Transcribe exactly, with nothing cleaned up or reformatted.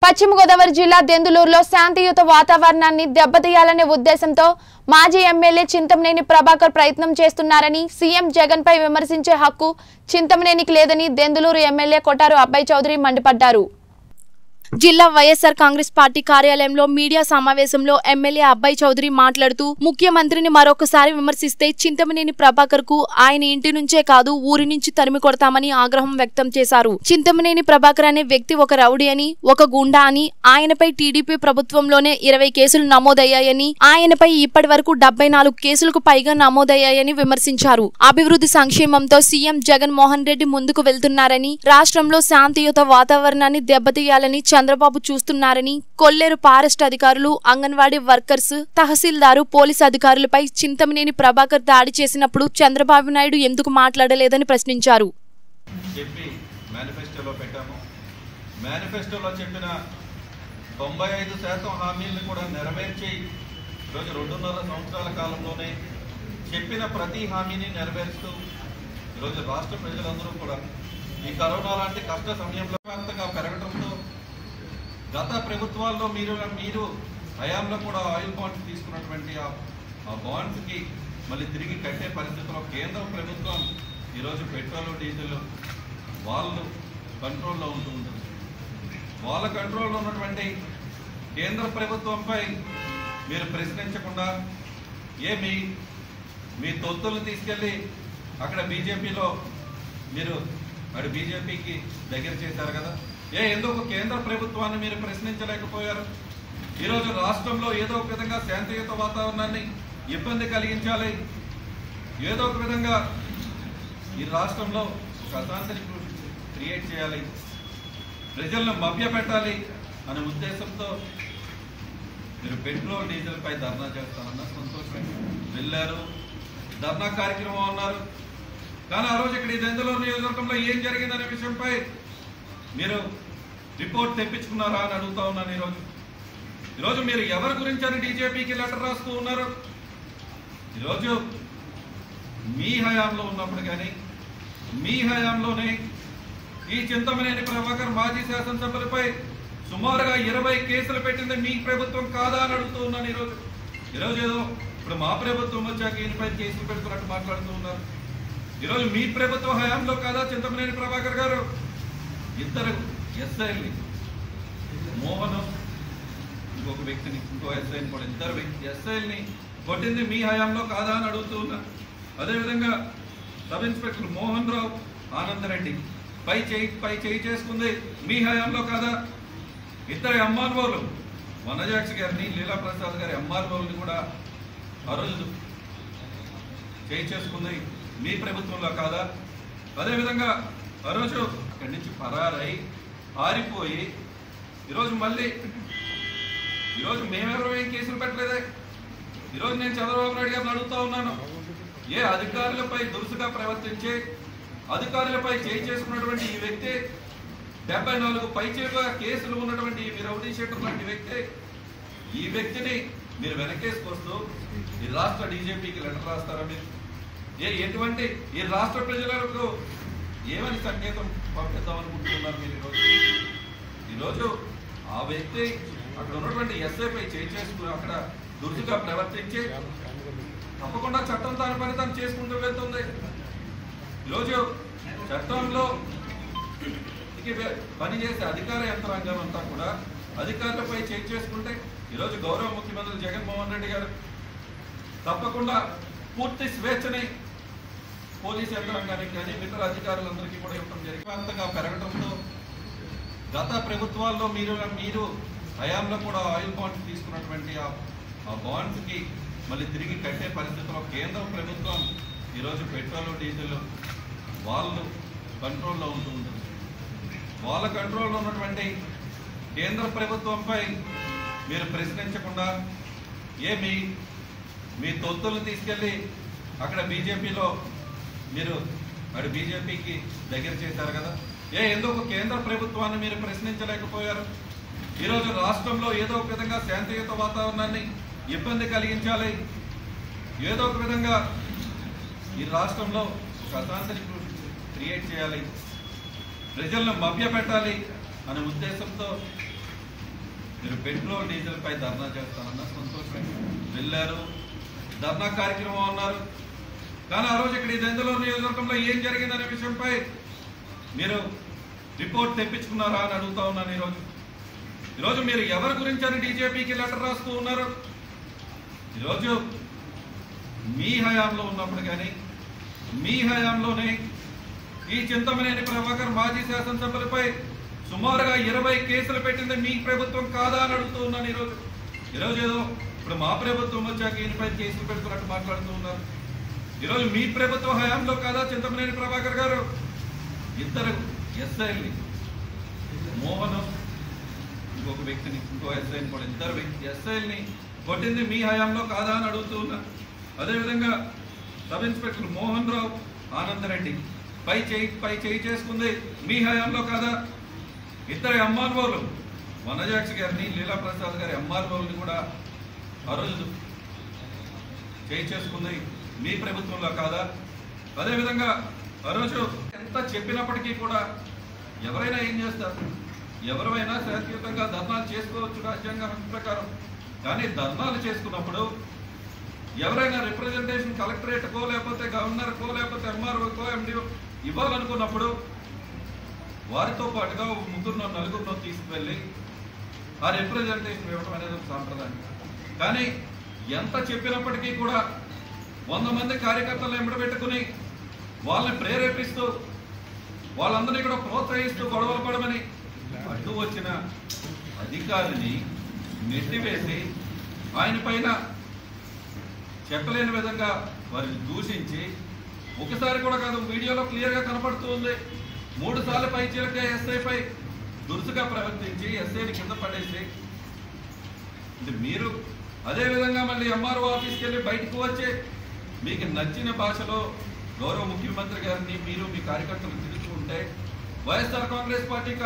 పశ్చిమ గోదావరి జిల్లా దెందులూరులో శాంతియుత వాతావరణాన్ని దెబ్బతీయాలనే ఉద్దేశంతో మాజీ ఎమ్మెల్యే చింతమనేని ప్రభాకర్ ప్రయత్నం చేస్తున్నారని సీఎం జగన్ పై విమర్శించే హక్కు చింతమనేనికి లేదని దెందులూరు ఎమ్మెల్యే కొటారు అబ్బాయి చౌదరి మండిపడ్డారు. జిల్లా వైఎస్ఆర్ కాంగ్రెస్ పార్టీ కార్యాలయంలో మీడియా సమావేశంలో ఎమ్మెల్యే అబ్బాయి చౌదరి మాట్లాడుతూ ముఖ్యమంత్రిని మరొకసారి విమర్శిస్తే చింతమనేని ప్రభాకర్ కు ఆయన ఇంటి నుంచే కాదు ఊరి నుంచి తరిమి కొడతామని ఆగ్రహం వ్యక్తం చేశారు. చింతమనేని ప్రభాకర్ అనే వ్యక్తి ఒక రౌడీ అని, ఒక గుండా అని, ఆయనపై టీడీపీ ప్రభుత్వంలోనే ఇరవై కేసులు నమోదయ్యాయని, ఆయనపై ఇప్పటి వరకు డెబ్బై నాలుగు కేసులకు పైగా నమోదయ్యాయని విమర్శించారు. అభివృద్ధి సంక్షేమంతో సీఎం జగన్ మోహన్ రెడ్డి ముందుకు వెళ్తున్నారని, రాష్ట్రంలో శాంతియుత వాతావరణాన్ని దెబ్బతీయాలని చంద్రబాబు చూస్తున్నారని, కొల్లేరు ఫారెస్ట్ అధికారులు, అంగన్వాడీ వర్కర్స్, తహసీల్దారు, పోలీసు అధికారులపై చింతమనేని ప్రభాకర్ దాడి చేసినప్పుడు చంద్రబాబు నాయుడు ఎందుకు మాట్లాడలేదని ప్రశ్నించారు. మేనిఫెస్టోలో చెప్పిన తొంభై ఐదు శాతం హామీలను కూడా నెరవేర్చి ఈరోజు రెండున్నర సంవత్సరాల కాలంలోనే చెప్పిన ప్రతి హామీని నెరవేరుస్తూ ఈరోజు రాష్ట్ర ప్రజలందరూ కూడా ఈ కరోనా లాంటి కష్ట సమయంలో వ్యాప్తంగా పెరగడంతో గత ప్రభుత్వాల్లో మీరు మీరు హయాంలో కూడా ఆయిల్ బాండ్స్ తీసుకున్నటువంటి ఆ బాండ్స్కి మళ్ళీ తిరిగి కట్టే పరిస్థితిలో కేంద్ర ప్రభుత్వం ఈరోజు పెట్రోల్ డీజిల్ వాళ్ళు కంట్రోల్లో ఉంటూ ఉంటుంది. వాళ్ళ కంట్రోల్లో ఉన్నటువంటి కేంద్ర ప్రభుత్వంపై మీరు ప్రశ్నించకుండా ఏ మీ మీ తొత్తులను తీసుకెళ్ళి అక్కడ బీజేపీలో మీరు అక్కడ బీజేపీకి దగ్గర చేశారు కదా. ఏ ఎందుకు కేంద్ర ప్రభుత్వాన్ని మీరు ప్రశ్నించలేకపోయారు? ఈరోజు రాష్ట్రంలో ఏదో ఒక విధంగా శాంతియుత వాతావరణాన్ని ఇబ్బంది కలిగించాలి, ఏదో ఒక విధంగా ఈ రాష్ట్రంలో ఒక అశాంతిని క్రియేట్ చేయాలి, ప్రజలను మభ్యపెట్టాలి అనే ఉద్దేశంతో మీరు పెట్రోల్ డీజిల్ పై ధర్నా చేస్తారన్న సంతోషం వెళ్ళారు, ధర్నా కార్యక్రమం అన్నారు. కానీ ఆ రోజు ఇక్కడ ఈ దెందులూరు నియోజకవర్గంలో ఏం జరిగిందనే విషయంపై మీరు రిపోర్ట్ తెప్పించుకున్నారా అని అడుగుతా ఉన్నాను. ఈరోజు ఈరోజు మీరు ఎవరి గురించి అని బీజేపీకి లెటర్ రాస్తూ ఉన్నారు? ఈరోజు మీ హయాంలో ఉన్నప్పుడు కానీ మీ హయాంలోనే ఈ చింతమనేని ప్రభాకర్ మాజీ శాసనసభ్యులపై సుమారుగా ఇరవై కేసులు పెట్టింది మీ ప్రభుత్వం కాదా అని అడుగుతూ ఉన్నాను. ఈరోజు ఈరోజు ఏదో ఇప్పుడు మా ప్రభుత్వం వచ్చాక ఈయనపై కేసులు పెడుతున్నట్టు మాట్లాడుతూ ఉన్నారు. ఈరోజు మీ ప్రభుత్వ హయాంలో కాదా చింతమనేని ప్రభాకర్ గారు ఇద్దరు ఎస్ఐల్ని, మోహన్ ఇంకొక వ్యక్తిని, ఇంకో ఎస్ఐని కూడా ఇద్దరు వ్యక్తి ఎస్ఐల్ని కొట్టింది మీ హయాంలో కాదా అని అడుగుతూ ఉన్నా. అదేవిధంగా సబ్ ఇన్స్పెక్టర్ మోహన్ రావు ఆనందరెడ్డి పై చేయి పై చేయి చేసుకుంది మీ హయాంలో కాదా? ఇద్దరు ఎంఆర్ఓలు వనజాక్షి గారిని, లీలా ప్రసాద్ గారి ఎంఆర్ఓని కూడా ఆ రోజు చేయి చేసుకుంది మీ ప్రభుత్వంలో కాదా? అదేవిధంగా ఆ రోజు ఇక్కడి నుంచి పరారై ఆరిపోయి ఈరోజు మళ్ళీ ఈరోజు మేమెవరో ఏం కేసులు పెట్టలేదే. ఈరోజు నేను చంద్రబాబు నాయుడు గారిని అడుగుతా ఉన్నాను, ఏ అధికారులపై దురుసుగా ప్రవర్తించి అధికారులపై చేయి చేసుకున్నటువంటి ఈ వ్యక్తి, డెబ్బై నాలుగు పైచేగా కేసులు ఉన్నటువంటి ఈ రౌడీ షీటర్ లాంటి వ్యక్తి, ఈ వ్యక్తిని మీరు వెనకేసుకొస్తూ ఈ రాష్ట్ర డీజీపీకి లెటర్ రాస్తారా? మీరు ఏ ఎటువంటి ఈ రాష్ట్ర ప్రజలకు ఏమని సంకేతం పంపిద్దాం అనుకుంటున్నారు మీరు? ఈరోజు ఈరోజు ఆ వ్యక్తి అక్కడ ఉన్నటువంటి ఎస్ఐపై చేయి చేసుకుని అక్కడ దురుసుగా ప్రవర్తించి తప్పకుండా చట్టం తన పని తను చేసుకుంటూ వెళ్తుంది. ఈరోజు చట్టంలో పనిచేసే అధికార యంత్రాంగం అంతా కూడా అధికారులపై చేయి చేసుకుంటే ఈరోజు గౌరవ ముఖ్యమంత్రి జగన్మోహన్ రెడ్డి గారు తప్పకుండా పూర్తి స్వేచ్ఛని పోలీసు యంత్రాంగానికి కానీ మిగతా అధికారులందరికీ కూడా ఇవ్వడం జరిగినంతగా పెరగడంతో గత ప్రభుత్వాల్లో మీరు మీరు హయాంలో కూడా ఆయిల్ బాండ్స్ తీసుకున్నటువంటి ఆ బాండ్స్కి మళ్ళీ తిరిగి కట్టే పరిస్థితిలో కేంద్ర ప్రభుత్వం ఈరోజు పెట్రోల్ డీజిల్ వాళ్ళు కంట్రోల్లో ఉంటూ ఉంటుంది. వాళ్ళ కంట్రోల్లో ఉన్నటువంటి కేంద్ర ప్రభుత్వంపై మీరు ప్రశ్నించకుండా ఏ మీ మీ తొత్తులను తీసుకెళ్ళి అక్కడ బీజేపీలో మీరు అక్కడ బీజేపీకి దగ్గర చేశారు కదా. ఏ ఎందుకు కేంద్ర ప్రభుత్వాన్ని మీరు ప్రశ్నించలేకపోయారు? ఈరోజు రాష్ట్రంలో ఏదో ఒక విధంగా శాంతియుత వాతావరణాన్ని ఇబ్బంది కలిగించాలి, ఏదో ఒక విధంగా ఈ రాష్ట్రంలో ఒక అశాంతిని క్రియేట్ చేయాలి, ప్రజలను మభ్యపెట్టాలి అనే ఉద్దేశంతో మీరు పెట్రోల్ డీజిల్ పై ధర్నా చేస్తానన్న సంతోషమే, వెళ్ళారు, ధర్నా కార్యక్రమం అన్నారు. కానీ ఆ రోజు ఇక్కడ ఈ దెందులూరు నియోజకవర్గంలో ఏం జరిగిందనే విషయంపై మీరు రిపోర్ట్ తెప్పించుకున్నారా అని అడుగుతా ఉన్నాను. ఈరోజు ఈరోజు మీరు ఎవరి గురించి అని బీజేపీకి లెటర్ రాస్తూ ఉన్నారు. ఈరోజు మీ హయాంలో ఉన్నప్పుడు కానీ మీ హయాంలోనే ఈ చింతమనేని ప్రభాకర్ మాజీ శాసనసభ్యులపై సుమారుగా ఇరవై కేసులు పెట్టింది మీ ప్రభుత్వం కాదా అని అడుగుతూ ఉన్నాను. ఈరోజు ఈరోజు ఏదో ఇప్పుడు మా ప్రభుత్వం వచ్చాక ఈయనపై కేసులు పెట్టుకున్నట్టు మాట్లాడుతూ ఉన్నారు. ఈరోజు మీ ప్రభుత్వ హయాంలో కాదా చింతమనేని ప్రభాకర్ గారు ఇద్దరు ఎస్ఐల్ని, మోహన్ ఇంకొక వ్యక్తిని, ఇంకో ఎస్ఐని కూడా, ఇద్దరు వ్యక్తి ఎస్ఐల్ని కొట్టింది మీ హయాంలో కాదా అని అడుగుతూ ఉన్నా. అదేవిధంగా సబ్ ఇన్స్పెక్టర్ మోహన్ రావు ఆనందరెడ్డి పై చేయి పై చేయి చేసుకుంది మీ హయాంలో కాదా? ఇద్దరు ఎంఆర్ఓలు వనజాక్షి గారిని, లీలా ప్రసాద్ గారి ఎంఆర్ఓల్ని కూడా ఆ రోజు చేయి చేసుకుంది మీ ప్రభుత్వంలో కాదా? అదేవిధంగా ఆ రోజు ఎంత చెప్పినప్పటికీ కూడా ఎవరైనా ఏం చేస్తారు? ఎవరైనా శాంతియుతంగా ధర్నాలు చేసుకోవచ్చు రాజ్యాంగ హక్కు ప్రకారం. కానీ ధర్నాలు చేసుకున్నప్పుడు ఎవరైనా రిప్రజెంటేషన్ కలెక్టరేట్కో లేకపోతే గవర్నర్కో లేకపోతే ఎంఆర్ఓకో ఎండిఓ ఇవ్వాలనుకున్నప్పుడు వారితో పాటుగా ముగ్గురునో నలుగురినో తీసుకువెళ్ళి ఆ రిప్రజెంటేషన్ ఇవ్వడం అనేది ఒక సాంప్రదాయం. కానీ ఎంత చెప్పినప్పటికీ కూడా వంద మంది కార్యకర్తలను ఎంబడబెట్టుకుని వాళ్ళని ప్రేరేపిస్తూ వాళ్ళందరినీ కూడా ప్రోత్సహిస్తూ గొడవలు పడమని అడ్డు వచ్చిన అధికారిని నెట్టివేసి ఆయన పైన చెప్పలేని విధంగా వారిని దూషించి, ఒకసారి కూడా కాదు వీడియోలో క్లియర్గా కనపడుతూ ఉంది, మూడు సార్లు పై చీలకే ఎస్ఐపై దురుసుగా ప్రవర్తించి ఎస్ఐని కింద పడేసి ఇది మీరు అదేవిధంగా మళ్ళీ ఎంఆర్ఓ ఆఫీస్కి వెళ్ళి బయటకు వచ్చి మీకు నచ్చిన భాషలో గౌరవ ముఖ్యమంత్రి గారిని మీరు మీ కార్యకర్తలు తిరుగుతూ ఉంటే వైఎస్ఆర్ కాంగ్రెస్ పార్టీ